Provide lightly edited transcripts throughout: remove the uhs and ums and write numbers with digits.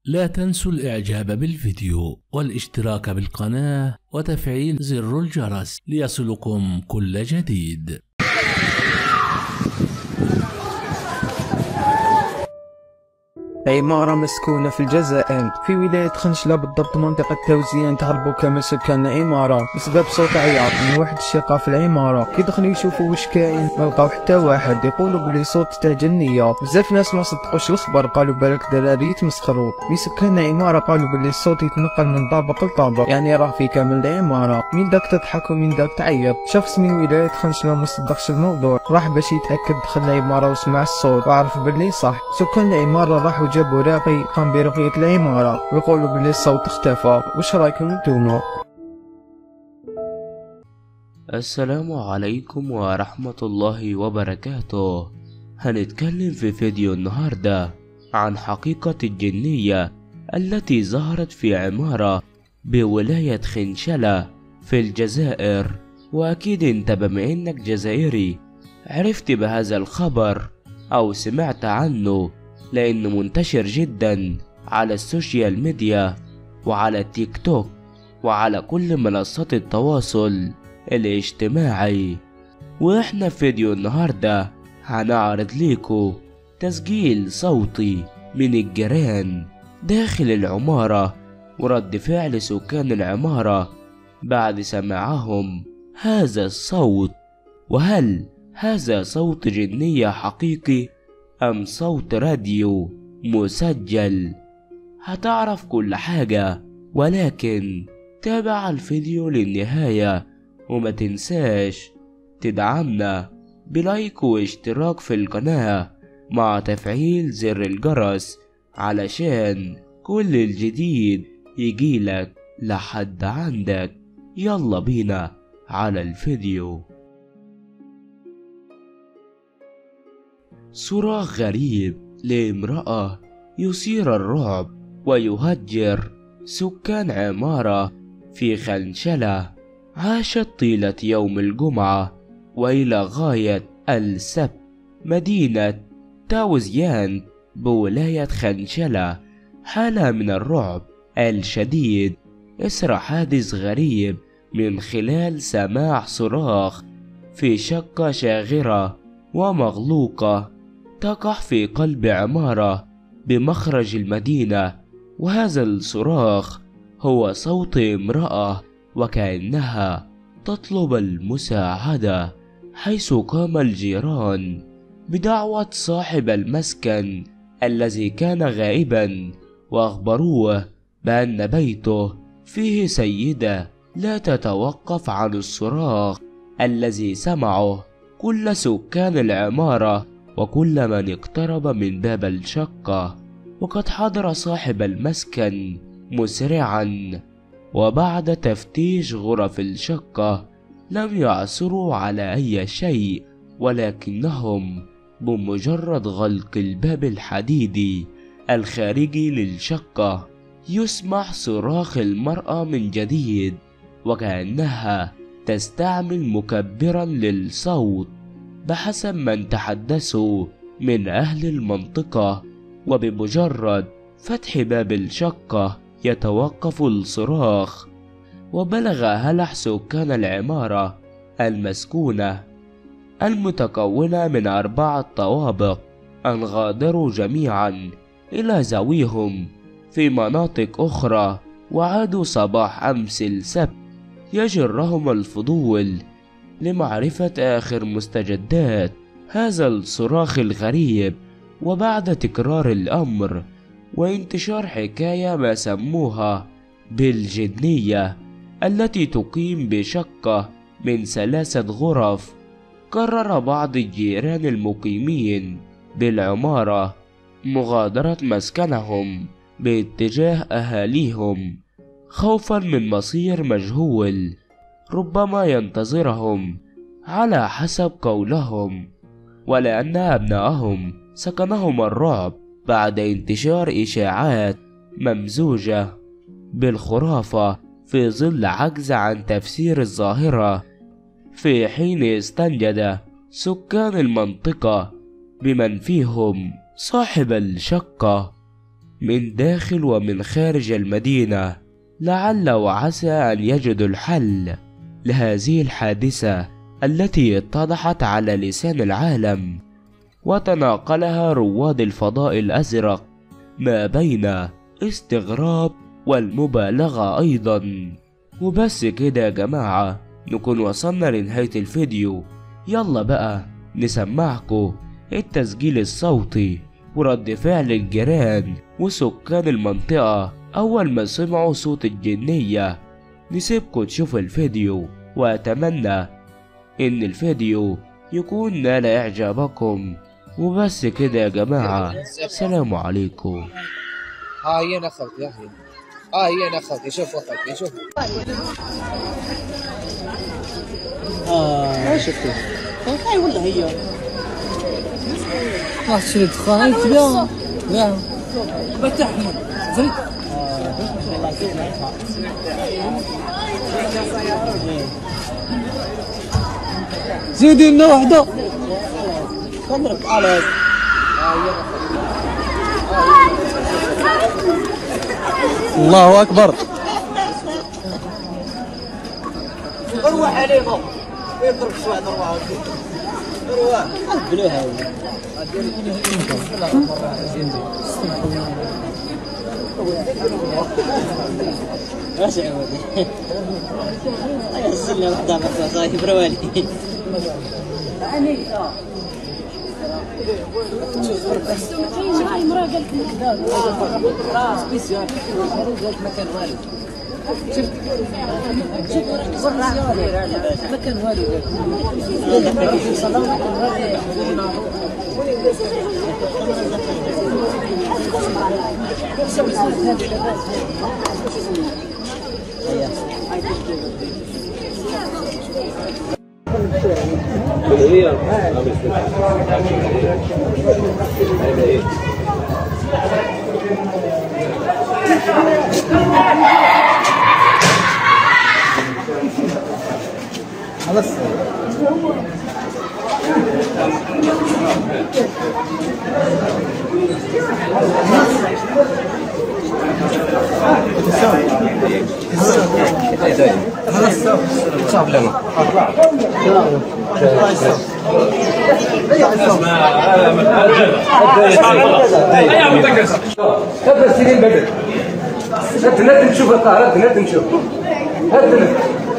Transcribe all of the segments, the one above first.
لا تنسوا الإعجاب بالفيديو والاشتراك بالقناة وتفعيل زر الجرس ليصلكم كل جديد. عمارة مسكونة في الجزائر في ولاية خنشلة، بالضبط منطقة توزيان. تهربوا كامل سكان العمارة بسبب صوت عياط من واحد الشقة في العمارة. كي دخلوا يشوفوا واش كاين ما لقاو حتى واحد. يقولوا بلي صوت تاع جنية. بزاف ناس ما صدقوش الخبر، قالوا بالك دراري يتمسخروا. مي سكان العمارة قالوا بلي الصوت يتنقل من طابق لطابق، يعني راه في كامل العمارة. من داك تضحك ومن داك تعيط. شخص من ولاية خنشلة ما صدقش الموضوع، راح باش يتأكد، دخل العمارة وسمع الصوت وعرف بلي صح. سكان العمارة راحوا جابوا راقي قام برقية العمارة ويقولوا بلي الصوت اختفى. واش رايكم نتوما؟ السلام عليكم ورحمة الله وبركاته. هنتكلم في فيديو النهاردة عن حقيقة الجنية التي ظهرت في عمارة بولاية خنشلة في الجزائر. وأكيد انت بما انك جزائري عرفت بهذا الخبر أو سمعت عنه، لأنه منتشر جدا على السوشيال ميديا وعلى التيك توك وعلى كل منصات التواصل الاجتماعي. واحنا في فيديو النهاردة هنعرض ليكو تسجيل صوتي من الجيران داخل العمارة ورد فعل سكان العمارة بعد سماعهم هذا الصوت. وهل هذا صوت جنية حقيقي أم صوت راديو مسجل؟ هتعرف كل حاجة، ولكن تابع الفيديو للنهاية وما تنساش تدعمنا بلايك واشتراك في القناة مع تفعيل زر الجرس علشان كل الجديد يجيلك لحد عندك. يلا بينا على الفيديو. صراخ غريب لامرأة يثير الرعب ويهجر سكان عمارة في خنشلة عاشت طيلة يوم الجمعة وإلى غاية السبت مدينة توزيان بولاية خنشلة حالة من الرعب الشديد إثر حادث غريب من خلال سماع صراخ في شقة شاغرة ومغلوقة تقع في قلب عمارة بمخرج المدينة. وهذا الصراخ هو صوت امرأة وكأنها تطلب المساعدة، حيث قام الجيران بدعوة صاحب المسكن الذي كان غائبا وأخبروه بأن بيته فيه سيدة لا تتوقف عن الصراخ الذي سمعه كل سكان العمارة وكل من اقترب من باب الشقة. وقد حضر صاحب المسكن مسرعا، وبعد تفتيش غرف الشقة لم يعثروا على أي شيء، ولكنهم بمجرد غلق الباب الحديدي الخارجي للشقة يسمع صراخ المرأة من جديد وكأنها تستعمل مكبرا للصوت بحسب من تحدثوا من أهل المنطقة. وبمجرد فتح باب الشقة يتوقف الصراخ. وبلغ هلع سكان العمارة المسكونة المتكونة من 4 طوابق أن غادروا جميعا إلى زويهم في مناطق أخرى، وعادوا صباح أمس السبت يجرهم الفضول لمعرفة آخر مستجدات هذا الصراخ الغريب. وبعد تكرار الأمر وانتشار حكاية ما سموها بالجنية التي تقيم بشقة من 3 غرف، قرر بعض الجيران المقيمين بالعمارة مغادرة مسكنهم باتجاه أهاليهم خوفا من مصير مجهول ربما ينتظرهم على حسب قولهم، ولأن أبنائهم سكنهم الرعب بعد انتشار إشاعات ممزوجة بالخرافة في ظل عجز عن تفسير الظاهرة. في حين استنجد سكان المنطقة بمن فيهم صاحب الشقة من داخل ومن خارج المدينة، لعل وعسى أن يجدوا الحل لهذه الحادثة التي اتضحت على لسان العالم وتناقلها رواد الفضاء الأزرق ما بين استغراب والمبالغة أيضا. وبس كده يا جماعة نكون وصلنا لنهاية الفيديو. يلا بقى نسمعكم التسجيل الصوتي ورد فعل الجيران وسكان المنطقة أول ما سمعوا صوت الجنية. نسيبكم تشوفوا الفيديو، وأتمنى إن الفيديو يكون نال إعجابكم. وبس كده يا جماعة، السلام عليكم. هي انا اخوتي، هي انا اخوتي، شوفوا اخوتي، شوفوا. شفتي؟ هاي والله هي. راح تشري دخان تبيعها. لا بتحمل زريت. زيدي لنا وحده. خمرك على الله اكبر. اروح عليهم يضرب شويه اروح بلوها ايش عودي يا سلم وحده بس صايب روالي هاي مرة قالت لي كذا راس بيسيار قالت مكان والي شفت مكان والي خلاص هذا سنين بدل هات نشوف القاهرة، هات نشوف هات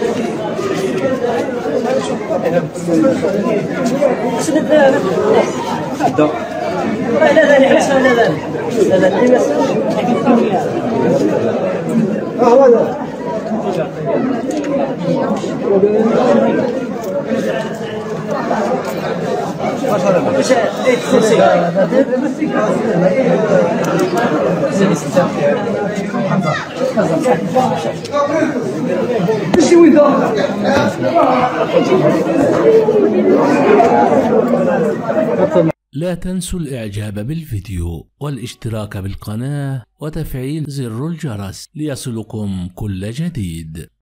لا تنسوا الإعجاب بالفيديو والاشتراك بالقناة وتفعيل زر الجرس ليصلكم كل جديد.